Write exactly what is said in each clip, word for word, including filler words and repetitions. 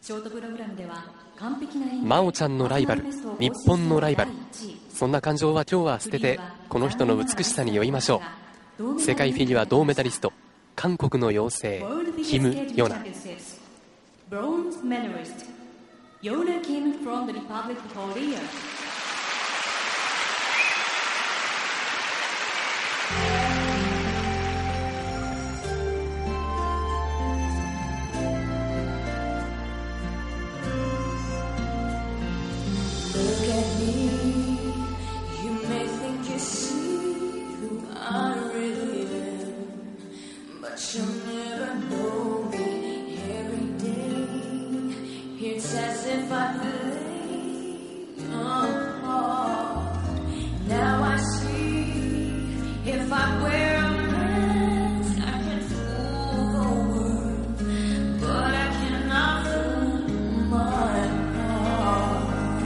真央ちゃんのライバル、日本のライバル、そんな感情は今日は捨ててこの人の美しさに酔いましょう。世界フィギュア銅メダリスト、韓国の妖精キム・ヨナ。 Bronze medalist Yona Kim from the Republic of Korea. Look at me, you may think you see who I really am, but you'll never know me every day. It's as if I play your part. Now I see if I wear a mask, I can fool the world, but I cannot fool my heart.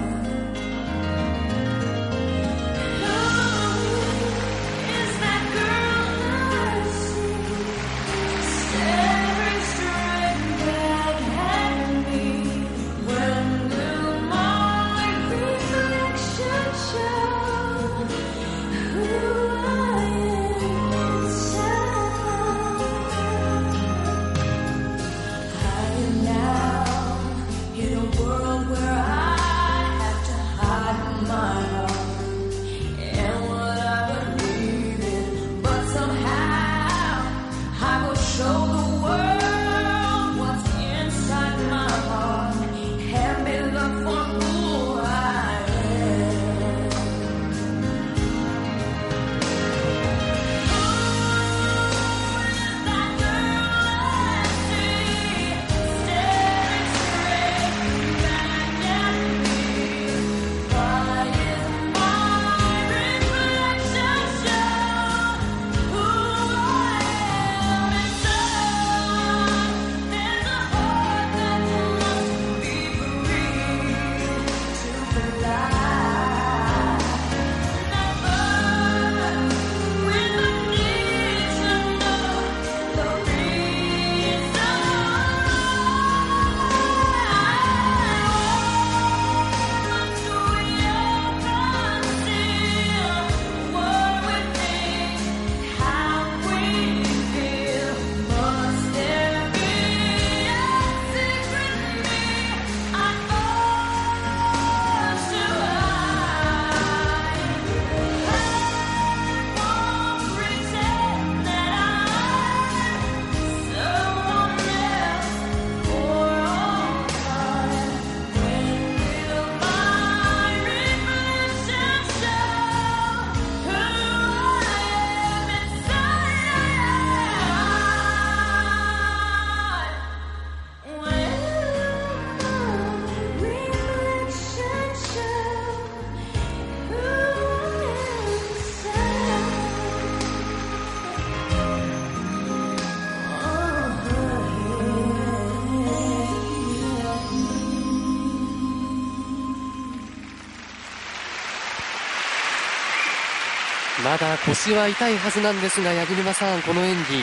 まだ腰は痛いはずなんですが、八木沼さん、この演技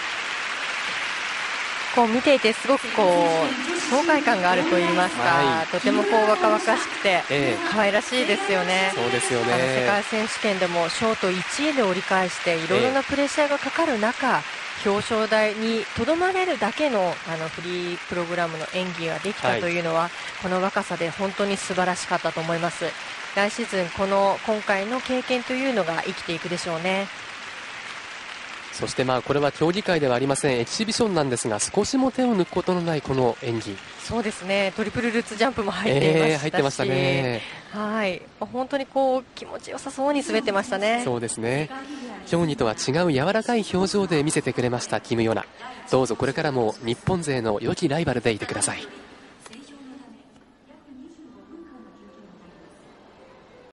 こう見ていてすごくこう爽快感があるといいますか、はい、とてもこう若々しくて、えー、可愛らしいですよね。 そうですよね。 あの世界選手権でもショートいちいで折り返していろいろなプレッシャーがかかる中、えー、表彰台にとどまれるだけの、あのフリープログラムの演技ができたというのは、はい、この若さで本当に素晴らしかったと思います。来シーズンこの今回の経験というのが生きていくでしょうね。 そしてまあこれは競技会ではありません、エキシビションなんですが、少しも手を抜くことのないこの演技。 そうですね、トリプルルッツジャンプも入っていましたし、えー、入ってましたね。はい、本当にこう気持ちよさそうに滑ってましたね。 そうですね、競技とは違う柔らかい表情で見せてくれましたキム・ヨナ。どうぞこれからも日本勢の良きライバルでいてください。